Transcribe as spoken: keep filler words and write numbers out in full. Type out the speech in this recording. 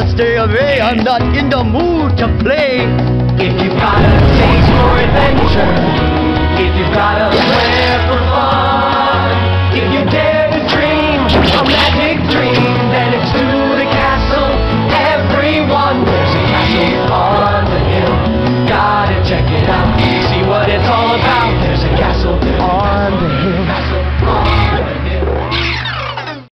stay away, I'm not in the mood to play. If you've got a taste for adventure, if you've got a flair for fun, if you dare to dream of magic